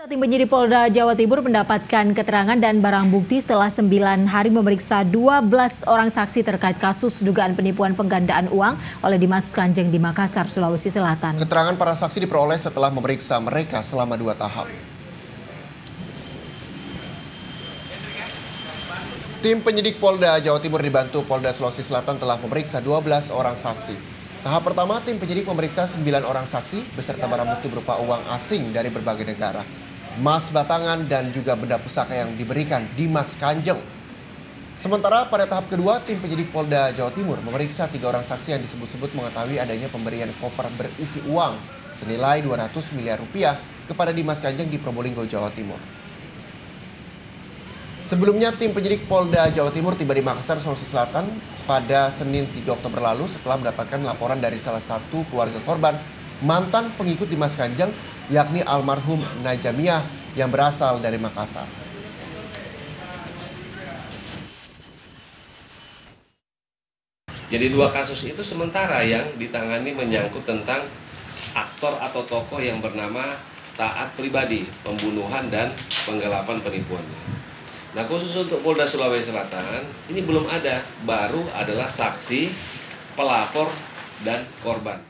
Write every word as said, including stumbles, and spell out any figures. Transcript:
Tim penyidik Polda Jawa Timur mendapatkan keterangan dan barang bukti setelah sembilan hari memeriksa dua belas orang saksi terkait kasus dugaan penipuan penggandaan uang oleh Dimas Kanjeng di Makassar, Sulawesi Selatan. Keterangan para saksi diperoleh setelah memeriksa mereka selama dua tahap. Tim penyidik Polda Jawa Timur dibantu Polda Sulawesi Selatan telah memeriksa dua belas orang saksi. Tahap pertama, tim penyidik memeriksa sembilan orang saksi beserta barang bukti berupa uang asing dari berbagai negara, emas batangan, dan juga benda pusaka yang diberikan Dimas Kanjeng. Sementara pada tahap kedua, tim penyidik Polda Jawa Timur memeriksa tiga orang saksi yang disebut-sebut mengetahui adanya pemberian koper berisi uang senilai dua ratus miliar rupiah kepada Dimas Kanjeng di Probolinggo, Jawa Timur. Sebelumnya, tim penyidik Polda Jawa Timur tiba di Makassar, Sulawesi Selatan pada Senin tiga Oktober lalu setelah mendapatkan laporan dari salah satu keluarga korban, mantan pengikut Dimas Kanjeng, yakni almarhum Najamiah yang berasal dari Makassar. Jadi dua kasus itu sementara yang ditangani menyangkut tentang aktor atau tokoh yang bernama Taat Pribadi, pembunuhan dan penggelapan penipuannya. Nah, khusus untuk Polda Sulawesi Selatan, ini belum ada, baru adalah saksi, pelapor, dan korban.